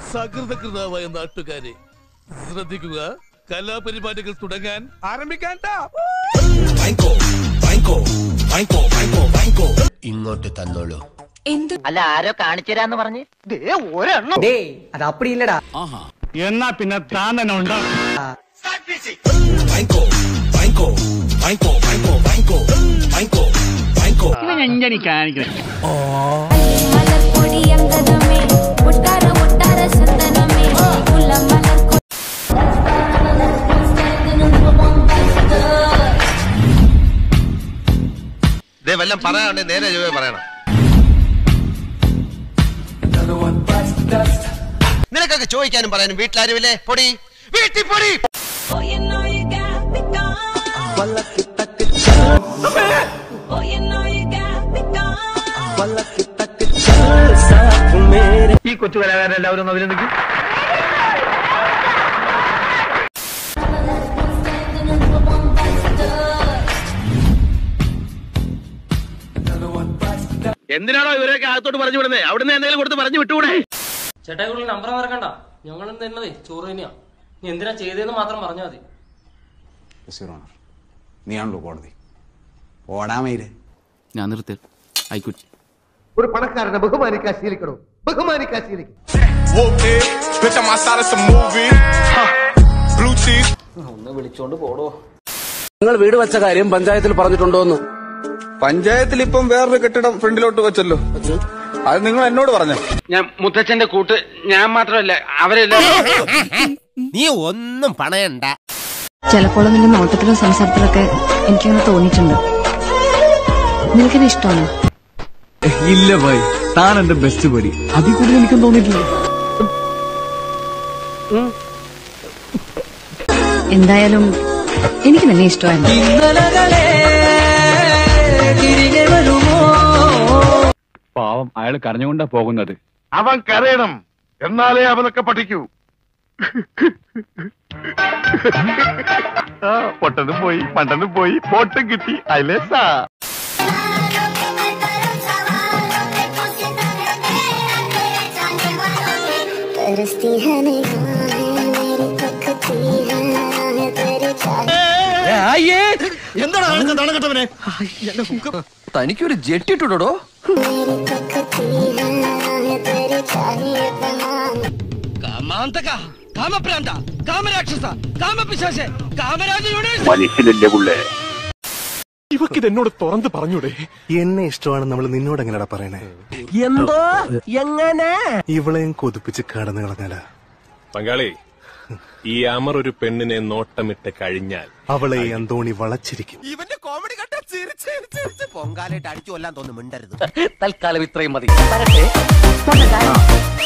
സകൃതകൃതാവായ നാട്ടുകാരെ ശ്രദ്ധിക്കുക, കലാപരിപാടികൾ തുടങ്ങാൻ ആരംഭിക്കാൻ. ഇങ്ങോട്ട് തന്നോളൂ. അല്ല ആരോ കാണിച്ചുതരാന്ന് പറഞ്ഞ് അത് അപ്പടിയില്ലടാ. എന്നാ പിന്നെ താൻ തന്നെ ഉണ്ടാവും. വല്ലം പറയാണ്ട് നേരെ ചൊവ്വേ പറയണം. നിനക്കൊക്കെ ചോദിക്കാനും പറയാനും വീട്ടിലാരുമില്ലേ? പൊടി വീട്ടിൽ പൊടി. ഈ കൊച്ചു കലാകാരെല്ലാവരും അഭിനന്ദിക്കും. എന്തിനാണോ ഇവരൊക്കെ അകത്തോട്ട് പറഞ്ഞു വിടുന്നത്? അവിടുന്ന് എന്തെങ്കിലും കൊടുത്ത് പറഞ്ഞു വിട്ടുകൂടെ? ചേട്ടാ കൂടുതൽ നമ്പർ മറക്കണ്ട, ഞങ്ങൾ തന്നതേ ചോറ് തന്നെയാ. നീ എന്തിനാ ചെയ്തതെന്ന് മാത്രം പറഞ്ഞാൽ മതി. നീയാണല്ലോ കോടതി. ഓടാമയില് ഞാൻ നിർത്തി ആയിക്കോട്ടെ. ഒരു പണക്കാരനെ ബഹുമാനിക്കാൻ ശീലിക്കണോ? ബഹുമാനിക്കാൻ ശീലിക്കും. ഒന്ന് വിളിച്ചോണ്ട് പോടോ. നിങ്ങൾ വീട് വെച്ച കാര്യം പഞ്ചായത്തിൽ പറഞ്ഞിട്ടുണ്ടോന്ന്? പഞ്ചായത്തിൽ ഇപ്പം വേറൊരു കെട്ടിടം ഫ്രണ്ടിലോട്ട് വെച്ചല്ലോ. അത് നിങ്ങൾ എന്നോട് പറഞ്ഞു. ഞാൻ മുത്തച്ഛന്റെ കൂട്ട് ഞാൻ മാത്രമല്ല അവരെല്ലാം. നീ ഒന്നും പണയണ്ട. ചിലപ്പോൾ നിന്റെ നോട്ടത്തിലും സംസാരത്തിലൊക്കെ എനിക്കങ്ങനെ തോന്നിയിട്ടുണ്ട്. നിനക്കെന്നെ ഇഷ്ടമാണോ? ഇല്ല ഭായ്, താൻ എന്റെ ബെസ്റ്റ് ബഡി. അതിൽ കൂടുതൽ എനിക്കും തോന്നിയിട്ടില്ല. എന്തായാലും എനിക്ക് നിന്നെ ഇഷ്ടമായിരുന്നു. പാവം, അയാൾ കരഞ്ഞുകൊണ്ടാ പോകുന്നത്. അവൻ കരയണം, എന്നാലേ അവനൊക്കെ പഠിക്കൂ. പൊട്ടനും പോയി, പണ്ടനും പോയി, പോട്ടും കിട്ടി. അയലേസാ എന്താണ് തനിക്കൊരു ജെട്ടിട്ടുടോ? മനുഷ്യനല്ലേ പുള്ളേ? ഇവക്കിത് എന്നോട് തുറന്ന് പറഞ്ഞൂടെ? എന്നെ ഇഷ്ടമാണ് നമ്മൾ നിന്നോട് എങ്ങനെയാ പറയണേ? എന്തോ എങ്ങനെ ഇവളെയും കൊതിപ്പിച്ച് കടന്നു കളഞ്ഞാലാ പങ്കാളി. ഈ അമർ ഒരു പെണ്ണിനെ നോട്ടമിട്ട് കഴിഞ്ഞാൽ അവളെ അന്തോണി വളച്ചിരിക്കും. ഇവന്റെ കോമഡി കണ്ട ചിരിച്ച് പൊങ്കാലായിട്ട് അടിച്ചു കൊല്ലാൻ തോന്നുന്നു. മിണ്ടരുത്. തൽക്കാലം ഇത്രയും മതി.